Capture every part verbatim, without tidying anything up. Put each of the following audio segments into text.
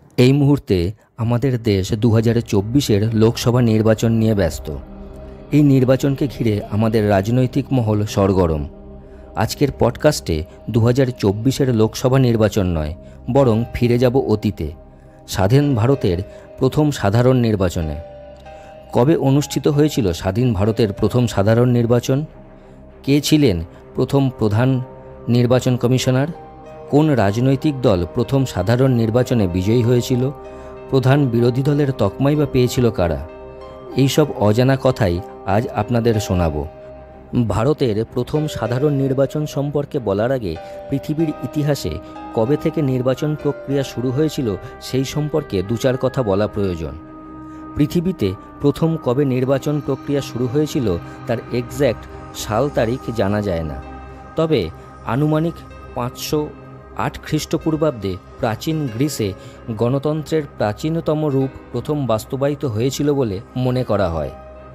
এই মুহূর্তে আমাদের দেশ দু হাজার চব্বিশের লোকসভা নির্বাচন নিয়ে ব্যস্ত। এই নির্বাচনকে ঘিরে আমাদের রাজনৈতিক মহল সরগরম। আজকের পডকাস্টে দু হাজার চব্বিশের লোকসভা নির্বাচন নয়, বরং ফিরে যাব অতীতে, স্বাধীন ভারতের প্রথম সাধারণ নির্বাচনে। কবে অনুষ্ঠিত হয়েছিল স্বাধীন ভারতের প্রথম সাধারণ নির্বাচন? কে ছিলেন প্রথম প্রধান নির্বাচন কমিশনার? কোন রাজনৈতিক দল প্রথম সাধারণ নির্বাচনে বিজয়ী হয়েছিল? প্রধান বিরোধী দলের তকমাই বা পেয়েছিল কারা? এইসব অজানা কথাই আজ আপনাদের শোনাব। ভারতের প্রথম সাধারণ নির্বাচন সম্পর্কে বলার আগে পৃথিবীর ইতিহাসে কবে থেকে নির্বাচন প্রক্রিয়া শুরু হয়েছিল সেই সম্পর্কে দু চার কথা বলা প্রয়োজন। পৃথিবীতে প্রথম কবে নির্বাচন প্রক্রিয়া শুরু হয়েছিল তার এক্স্যাক্ট সাল তারিখ জানা যায় না, তবে আনুমানিক পাঁচশো আট খ্রিস্টপূর্বাব্দে প্রাচীন গ্রিসে গণতন্ত্রের প্রাচীনতম রূপ প্রথম বাস্তবায়িত হয়েছিল বলে মনে করা হয়।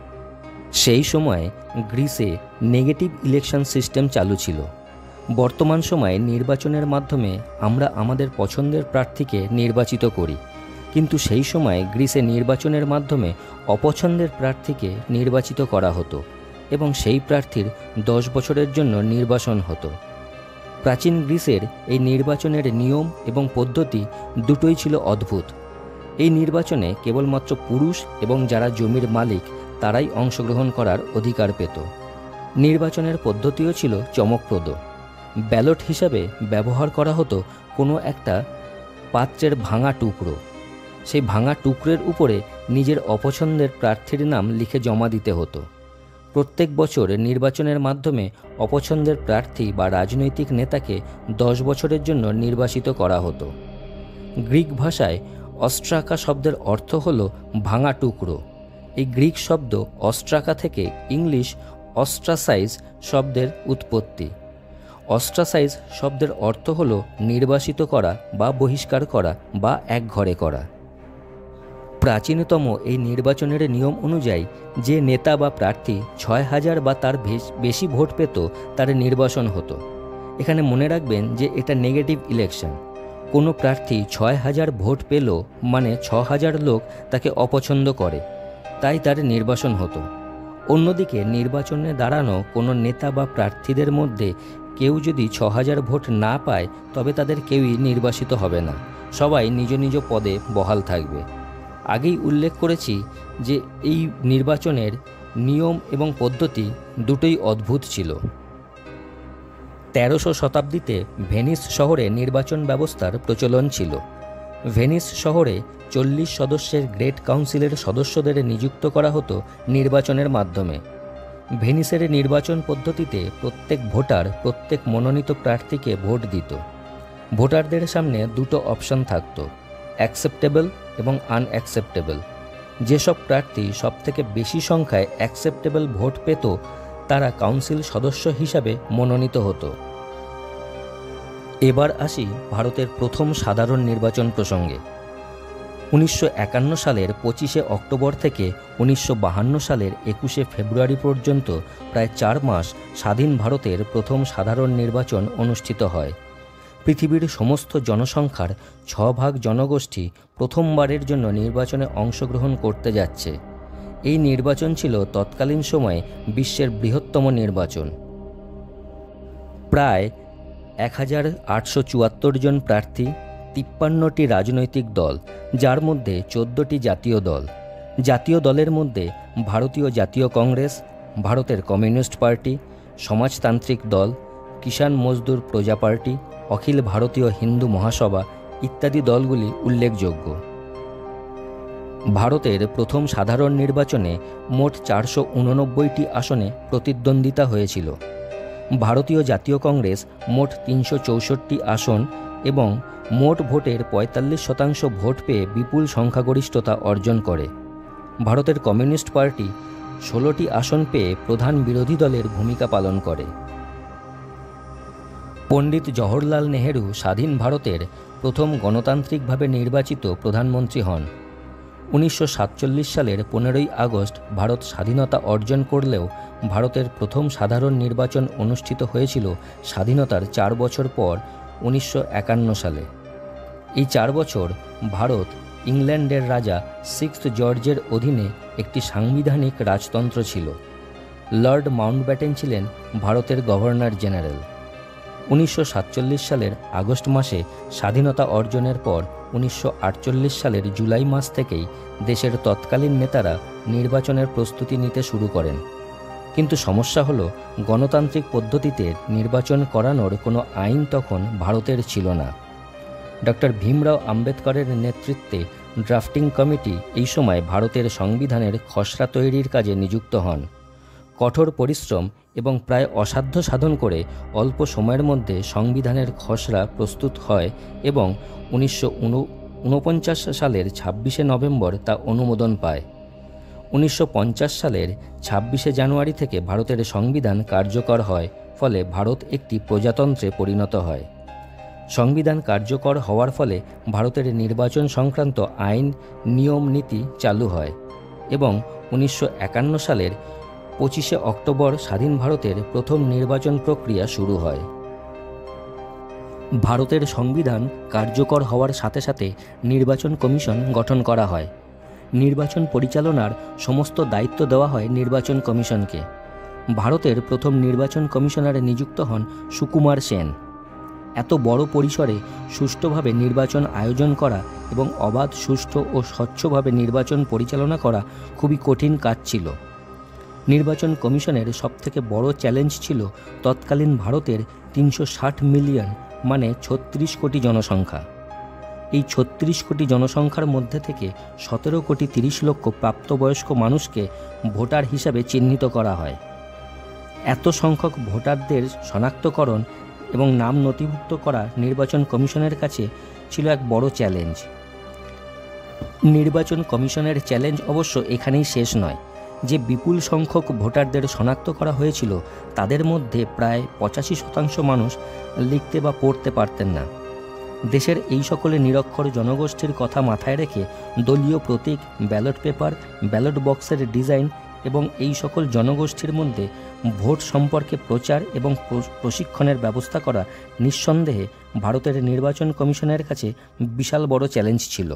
সেই সময় গ্রিসে নেগেটিভ ইলেকশন সিস্টেম চালু ছিল। বর্তমান সময়ে নির্বাচনের মাধ্যমে আমরা আমাদের পছন্দের প্রার্থীকে নির্বাচিত করি, কিন্তু সেই সময় গ্রিসে নির্বাচনের মাধ্যমে অপছন্দের প্রার্থীকে নির্বাচিত করা হতো এবং সেই প্রার্থীর দশ বছরের জন্য নির্বাসন হতো। প্রাচীন গ্রিসের এই নির্বাচনের নিয়ম এবং পদ্ধতি দুটোই ছিল অদ্ভুত। এই নির্বাচনে কেবলমাত্র পুরুষ এবং যারা জমির মালিক তারাই অংশগ্রহণ করার অধিকার পেত। নির্বাচনের পদ্ধতিও ছিল চমকপ্রদ। ব্যালট হিসাবে ব্যবহার করা হতো কোনো একটা পাত্রের ভাঙা টুকরো। সেই ভাঙা টুকরের উপরে নিজের অপছন্দের প্রার্থীর নাম লিখে জমা দিতে হতো। প্রত্যেক বছর নির্বাচনের মাধ্যমে অপছন্দের প্রার্থী বা রাজনৈতিক নেতাকে দশ বছরের জন্য নির্বাসিত করা হতো। গ্রিক ভাষায় অস্ট্রাকা শব্দের অর্থ হল ভাঙা টুকরো। এই গ্রিক শব্দ অস্ট্রাকা থেকে ইংলিশ অস্ট্রাসাইজ শব্দের উৎপত্তি। অস্ট্রাসাইজ শব্দের অর্থ হল নির্বাসিত করা বা বহিষ্কার করা বা একঘরে করা। প্রাচীনতম এই নির্বাচনের নিয়ম অনুযায়ী যে নেতা বা প্রার্থী ছয় হাজার বা তার বেশি ভোট পেত তার নির্বাচন হতো। এখানে মনে রাখবেন যে এটা নেগেটিভ ইলেকশন। কোনো প্রার্থী ছয় হাজার ভোট পেল মানে ছ হাজার লোক তাকে অপছন্দ করে, তাই তার নির্বাচন হতো। অন্যদিকে নির্বাচনে দাঁড়ানো কোনো নেতা বা প্রার্থীদের মধ্যে কেউ যদি ছ হাজার ভোট না পায় তবে তাদের কেউই নির্বাসিত হবে না, সবাই নিজ নিজ পদে বহাল থাকবে। আগেই উল্লেখ করেছি যে এই নির্বাচনের নিয়ম এবং পদ্ধতি দুটোই অদ্ভুত ছিল। তেরোশো শতাব্দীতে ভেনিস শহরে নির্বাচন ব্যবস্থার প্রচলন ছিল। ভেনিস শহরে চল্লিশ সদস্যের গ্রেট কাউন্সিলের সদস্যদের নিযুক্ত করা হতো নির্বাচনের মাধ্যমে। ভেনিসের নির্বাচন পদ্ধতিতে প্রত্যেক ভোটার প্রত্যেক মনোনীত প্রার্থীকে ভোট দিত। ভোটারদের সামনে দুটো অপশন থাকতো, অ্যাকসেপ্টেবল এবং আনঅ্যাকসেপ্টেবল। যেসব প্রার্থী সবথেকে বেশি সংখ্যায় অ্যাকসেপ্টেবল ভোট পেত তারা কাউন্সিল সদস্য হিসাবে মনোনীত হতো। এবার আসি ভারতের প্রথম সাধারণ নির্বাচন প্রসঙ্গে। উনিশশো একান্ন সালের পঁচিশে অক্টোবর থেকে উনিশশো বাহান্ন সালের একুশে ফেব্রুয়ারি পর্যন্ত প্রায় চার মাস স্বাধীন ভারতের প্রথম সাধারণ নির্বাচন অনুষ্ঠিত হয়। পৃথিবীর সমস্ত জনসংখ্যার ছ ভাগ জনগোষ্ঠী প্রথমবারের জন্য নির্বাচনে অংশগ্রহণ করতে যাচ্ছে। এই নির্বাচন ছিল তৎকালীন সময়ে বিশ্বের বৃহত্তম নির্বাচন। প্রায় এক হাজার আটশো চুয়াত্তর জন প্রার্থী, তিপ্পান্নটি রাজনৈতিক দল, যার মধ্যে চোদ্দোটি জাতীয় দল। জাতীয় দলের মধ্যে ভারতীয় জাতীয় কংগ্রেস, ভারতের কমিউনিস্ট পার্টি, সমাজতান্ত্রিক দল, কিষাণ মজদুর প্রজা পার্টি, অখিল ভারতীয় হিন্দু মহাসভা ইত্যাদি দলগুলি উল্লেখযোগ্য। ভারতের প্রথম সাধারণ নির্বাচনে মোট চারশো উননব্বইটি আসনে প্রতিদ্বন্দ্বিতা হয়েছিল। ভারতীয় জাতীয় কংগ্রেস মোট তিনশো চৌষট্টি আসন এবং মোট ভোটের পঁয়তাল্লিশ শতাংশ ভোট পেয়ে বিপুল সংখ্যাগরিষ্ঠতা অর্জন করে। ভারতের কমিউনিস্ট পার্টি ষোলোটি আসন পেয়ে প্রধান বিরোধী দলের ভূমিকা পালন করে। পণ্ডিত জওহরলাল নেহেরু স্বাধীন ভারতের প্রথম গণতান্ত্রিকভাবে নির্বাচিত প্রধানমন্ত্রী হন। উনিশশো সাতচল্লিশ সালের পনেরোই আগস্ট ভারত স্বাধীনতা অর্জন করলেও ভারতের প্রথম সাধারণ নির্বাচন অনুষ্ঠিত হয়েছিল স্বাধীনতার চার বছর পর উনিশশো একান্ন সালে। এই চার বছর ভারত ইংল্যান্ডের রাজা সিক্সথ জর্জের অধীনে একটি সাংবিধানিক রাজতন্ত্র ছিল। লর্ড মাউন্টব্যাটেন ছিলেন ভারতের গভর্নর জেনারেল। উনিশশো সাতচল্লিশ সালের আগস্ট মাসে স্বাধীনতা অর্জনের পর উনিশশো আটচল্লিশ সালের জুলাই মাস থেকেই দেশের তৎকালীন নেতারা নির্বাচনের প্রস্তুতি নিতে শুরু করেন। কিন্তু সমস্যা হলো, গণতান্ত্রিক পদ্ধতিতে নির্বাচন করানোর কোনো আইন তখন ভারতের ছিল না। ডক্টর ভীমরাও আম্বেদকরের নেতৃত্বে ড্রাফটিং কমিটি এই সময় ভারতের সংবিধানের খসড়া তৈরির কাজে নিযুক্ত হন। কঠোর পরিশ্রম এবং প্রায় অসাধ্য সাধন করে অল্প সময়ের মধ্যে সংবিধানের খসড়া প্রস্তুত হয় এবং উনিশশো ঊনপঞ্চাশ সালের ছাব্বিশে নভেম্বর তা অনুমোদন পায়। উনিশশো পঞ্চাশ সালের ছাব্বিশে জানুয়ারি থেকে ভারতের সংবিধান কার্যকর হয়, ফলে ভারত একটি প্রজাতন্ত্রে পরিণত হয়। সংবিধান কার্যকর হওয়ার ফলে ভারতের নির্বাচন সংক্রান্ত আইন, নিয়ম নীতি চালু হয় এবং উনিশশো একান্ন সালের পঁচিশে অক্টোবর স্বাধীন ভারতের প্রথম নির্বাচন প্রক্রিয়া শুরু হয়। ভারতের সংবিধান কার্যকর হওয়ার সাথে সাথে নির্বাচন কমিশন গঠন করা হয়। নির্বাচন পরিচালনার সমস্ত দায়িত্ব দেওয়া হয় নির্বাচন কমিশনকে। ভারতের প্রথম নির্বাচন কমিশনারে নিযুক্ত হন সুকুমার সেন। এত বড় পরিসরে সুষ্ঠুভাবে নির্বাচন আয়োজন করা এবং অবাধ, সুষ্ঠু ও স্বচ্ছভাবে নির্বাচন পরিচালনা করা খুবই কঠিন কাজ ছিল। নির্বাচন কমিশনের সবথেকে বড় চ্যালেঞ্জ ছিল তৎকালীন ভারতের তিনশো ষাট মিলিয়ন মানে ছত্রিশ কোটি জনসংখ্যা। এই ছত্রিশ কোটি জনসংখ্যার মধ্যে থেকে সতেরো কোটি তিরিশ লক্ষ প্রাপ্তবয়স্ক মানুষকে ভোটার হিসাবে চিহ্নিত করা হয়। এত সংখ্যক ভোটারদের শনাক্তকরণ এবং নাম নথিভুক্ত করা নির্বাচন কমিশনের কাছে ছিল এক বড় চ্যালেঞ্জ। নির্বাচন কমিশনের চ্যালেঞ্জ অবশ্য এখানেই শেষ নয়। যে বিপুল সংখ্যক ভোটারদের শনাক্ত করা হয়েছিল, তাদের মধ্যে প্রায় পঁচাশি শতাংশ মানুষ লিখতে বা পড়তে পারতেন না। দেশের এই সকলে নিরক্ষর জনগোষ্ঠীর কথা মাথায় রেখে দলীয় প্রতীক, ব্যালট পেপার, ব্যালট বক্সের ডিজাইন এবং এই সকল জনগোষ্ঠীর মধ্যে ভোট সম্পর্কে প্রচার এবং প্রশিক্ষণের ব্যবস্থা করা নিঃসন্দেহে ভারতের নির্বাচন কমিশনের কাছে বিশাল বড় চ্যালেঞ্জ ছিল।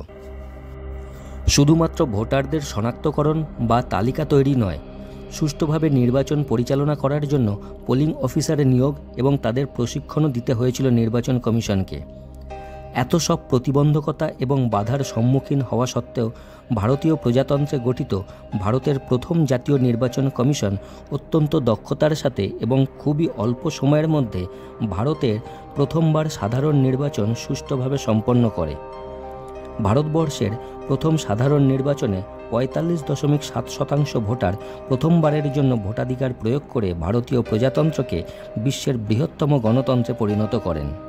শুধুমাত্র ভোটারদের শনাক্তকরণ বা তালিকা তৈরি নয়, সুষ্ঠুভাবে নির্বাচন পরিচালনা করার জন্য পোলিং অফিসারের নিয়োগ এবং তাদের প্রশিক্ষণও দিতে হয়েছিল নির্বাচন কমিশনকে। এত সব প্রতিবন্ধকতা এবং বাধার সম্মুখীন হওয়া সত্ত্বেও ভারতীয় প্রজাতন্ত্রে গঠিত ভারতের প্রথম জাতীয় নির্বাচন কমিশন অত্যন্ত দক্ষতার সাথে এবং খুবই অল্প সময়ের মধ্যে ভারতের প্রথমবার সাধারণ নির্বাচন সুষ্ঠুভাবে সম্পন্ন করে। ভারতবর্ষের প্রথম সাধারণ নির্বাচনে পঁয়তাল্লিশ দশমিক সাত শতাংশ ভোটার প্রথমবারের জন্য ভোটাধিকার প্রয়োগ করে ভারতীয় প্রজাতন্ত্রকে বিশ্বের বৃহত্তম গণতন্ত্রে পরিণত করেন।